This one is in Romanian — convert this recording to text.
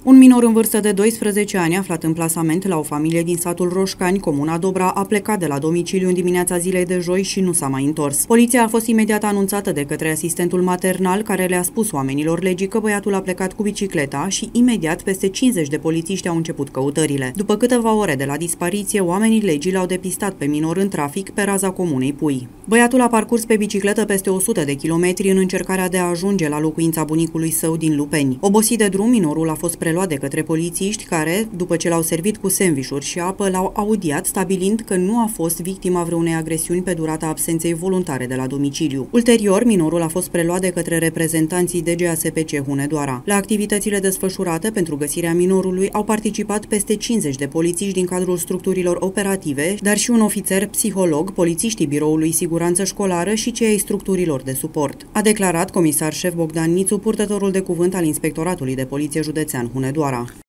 Un minor în vârstă de 12 ani, aflat în plasament la o familie din satul Roșcani, comuna Dobra, a plecat de la domiciliu în dimineața zilei de joi și nu s-a mai întors. Poliția a fost imediat anunțată de către asistentul maternal, care le-a spus oamenilor legii că băiatul a plecat cu bicicleta și imediat peste 50 de polițiști au început căutările. După câteva ore de la dispariție, oamenii legii l-au depistat pe minor în trafic pe raza comunei Pui. Băiatul a parcurs pe bicicletă peste 100 de kilometri în încercarea de a ajunge la locuința bunicului său din Lupeni. Obosit de drum, minorul a fost preluat de către polițiști care, după ce l-au servit cu sandvișuri și apă, l-au audiat, stabilind că nu a fost victima vreunei agresiuni pe durata absenței voluntare de la domiciliu. Ulterior, minorul a fost preluat de către reprezentanții DGASPC Hunedoara. La activitățile desfășurate pentru găsirea minorului au participat peste 50 de polițiști din cadrul structurilor operative, dar și un ofițer psiholog, polițiștii Biroului Siguranță Școlară și cei ai structurilor de suport. A declarat comisar șef Bogdan Nițu, purtătorul de cuvânt al Inspectoratului de Poliție Județean Hunedoara.